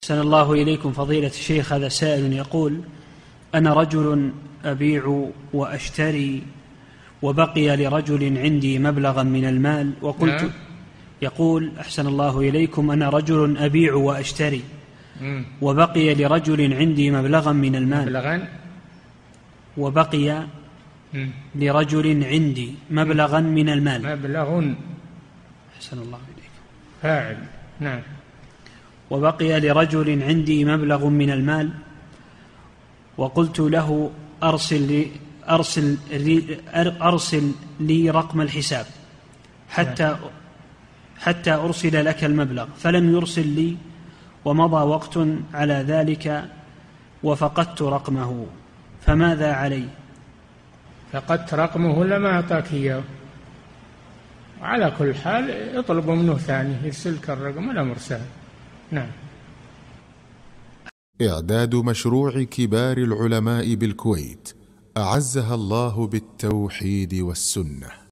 أحسن الله إليكم فضيلة الشيخ. هذا سائل يقول: أنا رجل أبيع وأشتري وبقي لرجل عندي مبلغا من المال وقلت يقول: أحسن الله إليكم، أنا رجل أبيع وأشتري وبقي لرجل عندي مبلغا من المال وبقي لرجل عندي مبلغا من المال. مبلغ. أحسن الله إليكم. فاعل. نعم. وبقي لرجل عندي مبلغ من المال وقلت له: أرسل لي رقم الحساب حتى أرسل لك المبلغ، فلم يرسل لي ومضى وقت على ذلك وفقدت رقمه، فماذا علي؟ فقدت رقمه لما أعطاك إياه. على كل حال اطلب منه ثاني يرسلك الرقم الأمر سهل. نعم. إعداد مشروع كبار العلماء بالكويت أعزها الله بالتوحيد والسنة.